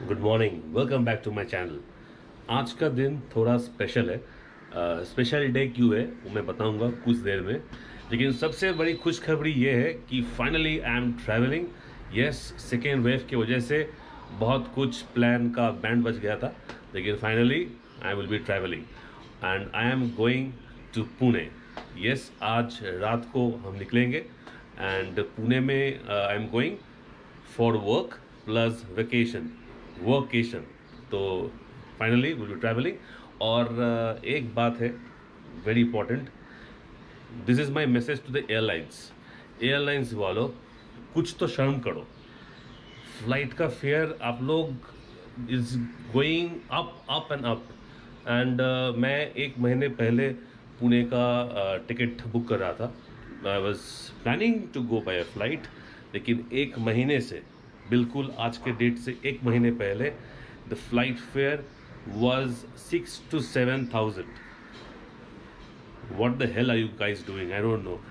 Good morning, welcome back to my channel. आज का दिन थोड़ा स्पेशल है। स्पेशल डे क्यों है वो मैं बताऊंगा कुछ देर में, लेकिन सबसे बड़ी खुशखबरी ये है कि finally I am travelling. Yes, second wave की वजह से बहुत कुछ प्लान का बैंड बज गया था, लेकिन finally I will be travelling and I am going to Pune. Yes, आज रात को हम निकलेंगे एंड पुणे में I am going for work plus workation. तो फाइनली विल बी ट्रैवलिंग। और एक बात है very important, this is my message to the airlines वालों, कुछ तो शर्म करो। फ्लाइट का फेयर आप लोग is going up and up एंड मैं एक महीने पहले पुणे का टिकट बुक कर रहा था। I was planning to go by a flight, लेकिन एक महीने से, बिल्कुल आज के डेट से एक महीने पहले, the flight fare was 6 to 7,000। What the hell are you guys doing? I don't know.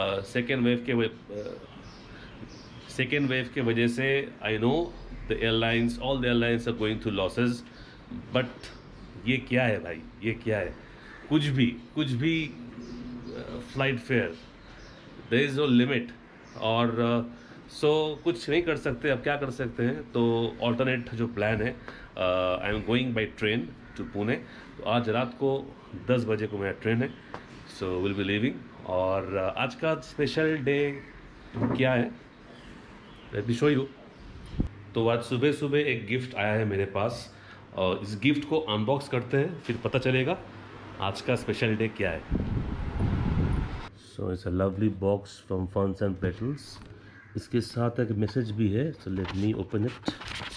Second wave के वजह से I know the airlines, all the airlines are going through losses, but ये क्या है भाई, ये क्या है? कुछ भी flight fare, there is no limit. और सो कुछ नहीं कर सकते, अब क्या कर सकते हैं? तो ऑल्टरनेट जो प्लान है, I am going by train to Pune. तो आज रात को 10 बजे को मेरा ट्रेन है, सो विल बी लिविंग। और आज का स्पेशल डे क्या है, लेट मी शो यू। तो आज सुबह सुबह एक गिफ्ट आया है मेरे पास, और इस गिफ्ट को अनबॉक्स करते हैं, फिर पता चलेगा आज का स्पेशल डे क्या है। So it's a lovely box from ferns and petals. इसके साथ एक मैसेज भी है, so let me open it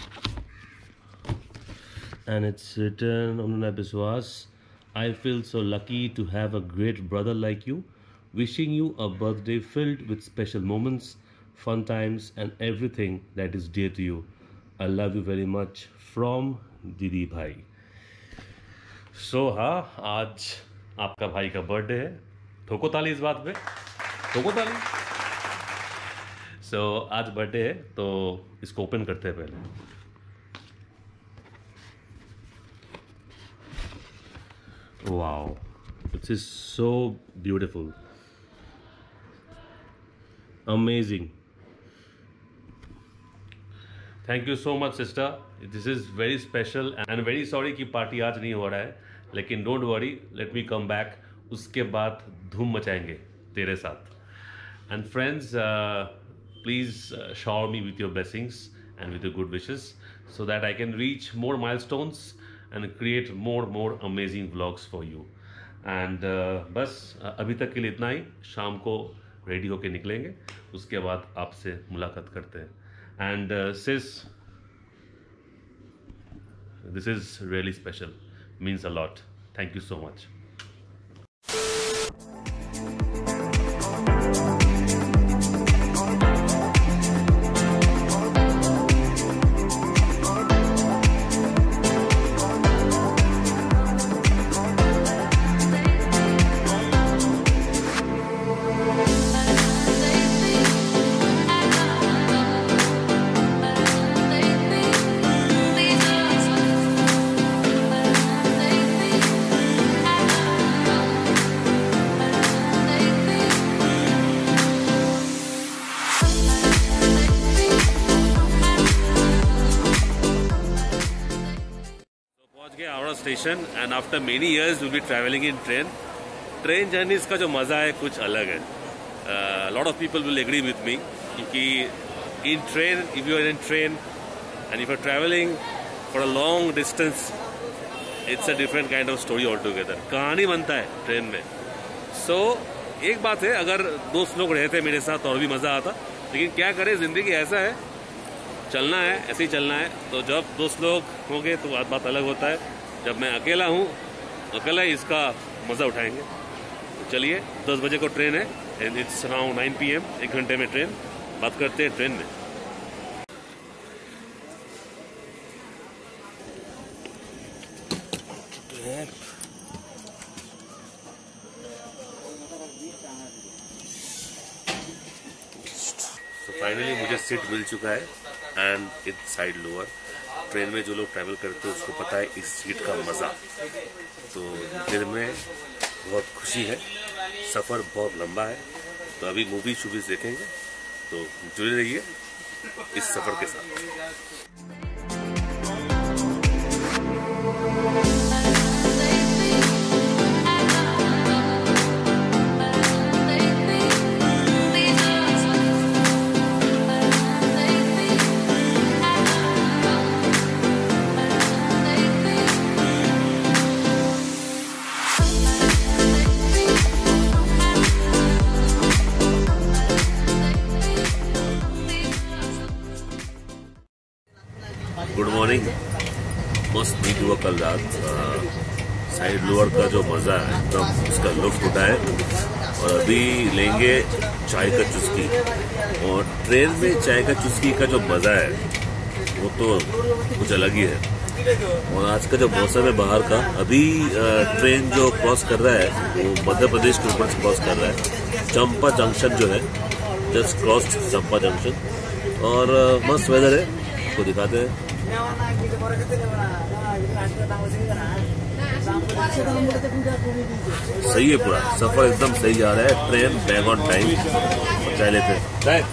and it's written on Vishwas. I feel so lucky to have a great brother like you. Wishing you a birthday filled with special moments, fun times, and everything that is dear to you. I love you very much. From दीदी भाई। So हाँ, आज आपका भाई का birthday है। ठोको ताली इस बात पे, ठोको ताली। So आज बर्थडे है, तो इसको ओपन करते हैं पहले। Wow, this is so beautiful, amazing. Thank you so much sister, this is very special and very sorry कि पार्टी आज नहीं हो रहा है, लेकिन don't worry, let me come back. उसके बाद धूम मचाएंगे तेरे साथ। And friends, please shower me with your blessings and with your good wishes so that I can reach more milestones and create more amazing vlogs for you. And बस अभी तक के लिए इतना ही। शाम को रेडी होके निकलेंगे, उसके बाद आपसे मुलाकात करते हैं। And sis, this is really special, means a lot. Thank you so much. Station and after many years will be travelling in train journeys का जो मज़ा है कुछ अलग है। Lot of people will agree with me, क्योंकि in train, if you are in train and if you are travelling for a long distance, it's a different kind of story altogether. कहानी बनता है train में। सो एक बात है, अगर दोस्त लोग रहते मेरे साथ और भी मज़ा आता, लेकिन क्या करें, ज़िंदगी ऐसा है, चलना है, ऐसे ही चलना है। तो जब दोस्त लोग होंगे तो बात अलग होता है। जब मैं अकेला हूँ, अकेला ही इसका मज़ा उठाएंगे। तो चलिए, 10 बजे को ट्रेन है एंड इट्स अराउंड 9 PM, 1 घंटे में ट्रेन। बात करते हैं ट्रेन में। तो फाइनली मुझे सीट मिल चुका है and it's side lower. Train में जो लोग ट्रैवल करते हैं उसको पता है इस सीट का मज़ा। तो दिल में बहुत खुशी है, सफ़र बहुत लंबा है। तो अभी मूवीज़ देखेंगे, तो जुड़े रहिए इस सफ़र के साथ। Good morning. मस्त नींद हुआ कल रात। साइड लोअर का जो मज़ा है एकदम उसका लुत्फ उठाए। और अभी लेंगे चाय का चुस्की। और ट्रेन में चाय का चुस्की का जो मज़ा है वो तो कुछ अलग ही है। और आज का जो मौसम है बाहर का, अभी ट्रेन जो क्रॉस कर रहा है वो मध्य प्रदेश के ऊपर से क्रॉस कर रहा है। चंपा जंक्शन जो है, जस्ट क्रॉस चंपा जंक्शन। और मस्त वेदर है, आपको दिखाते हैं। सही है, पूरा सफर एकदम सही जा रहा है। Train bang on time. चाय लेते हैं। चाय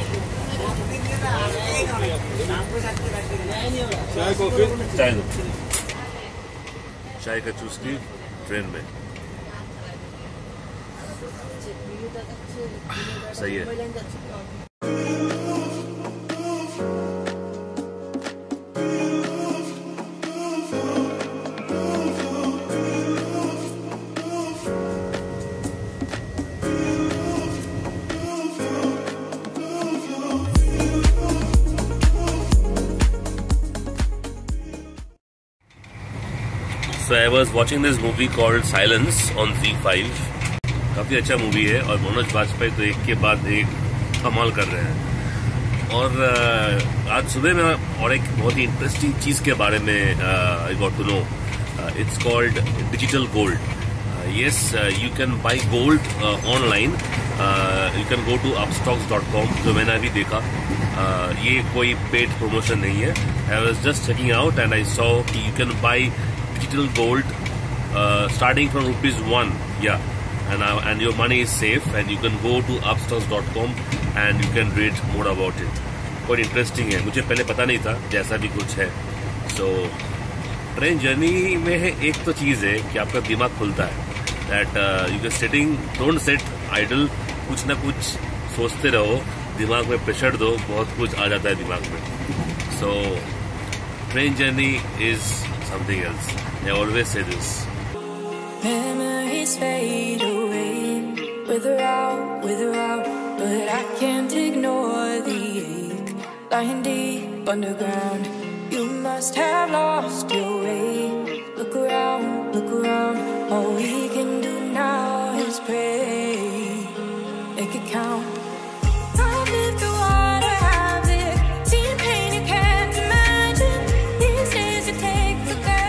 कॉफी चाय दो। चाय का चुस्की ट्रेन में सही है। So I was watching this movie called Silence on ZEE5। काफ़ी अच्छा मूवी है और मनोज बाजपेयी तो एक के बाद एक कमाल कर रहे हैं। और आज सुबह में और एक बहुत ही इंटरेस्टिंग चीज़ के बारे में I got to know. It's called digital gold. Yes, you can buy gold online. You can go to upstocks.com, जो मैंने अभी देखा। ये कोई पेड प्रमोशन नहीं है। I was just checking out and I saw कि you can buy digital gold starting from ₹1, and your money is safe, and you can go to upstocks.com and you can read more about it। बहुत interesting है, मुझे पहले पता नहीं था जैसा भी कुछ है। सो ट्रेन जर्नी में एक तो चीज़ है कि आपका दिमाग खुलता है। That you can sitting, don't sit idle, कुछ ना कुछ सोचते रहो, दिमाग में प्रेशर दो, बहुत कुछ आ जाता है दिमाग में। So train journey is something else। I always say this। Memories fade away, with or out, but I can't ignore the ache, lying deep underground. You must have lost your way. Look around, all we can do now is pray, make it count। I've lived through what I have lived, seen pain you can't imagine. These days it takes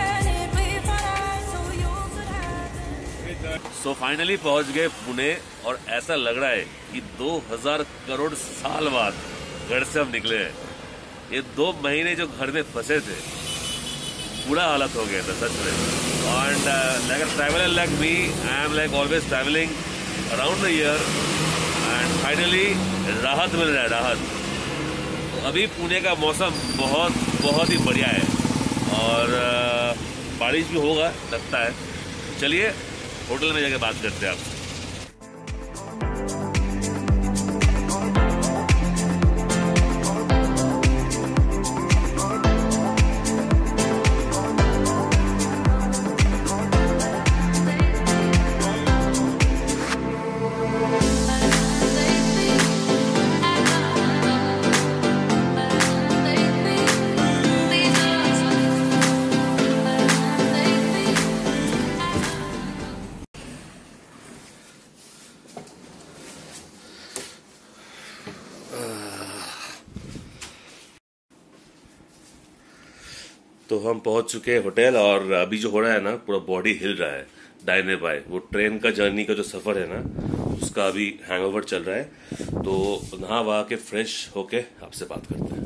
so finally पहुंच गए पुणे। और ऐसा लग रहा है कि 2000 करोड़ साल बाद घर से हम निकले हैं। ये 2 महीने जो घर में फंसे थे, पूरा हालत हो गया था सच में। And like a traveller like me, I am like always travelling around the year, and finally राहत मिल रहा है, राहत। तो अभी पुणे का मौसम बहुत ही बढ़िया है। और बारिश भी होगा लगता है। चलिए होटल में जाके बात करते हैं आपसे। तो हम पहुंच चुके हैं होटल। और अभी जो हो रहा है ना, पूरा बॉडी हिल रहा है दाहिने बाएं। वो ट्रेन का जर्नी का जो सफर है ना, उसका अभी हैंगओवर चल रहा है। तो नहा वहा के फ्रेश होके आपसे बात करते हैं।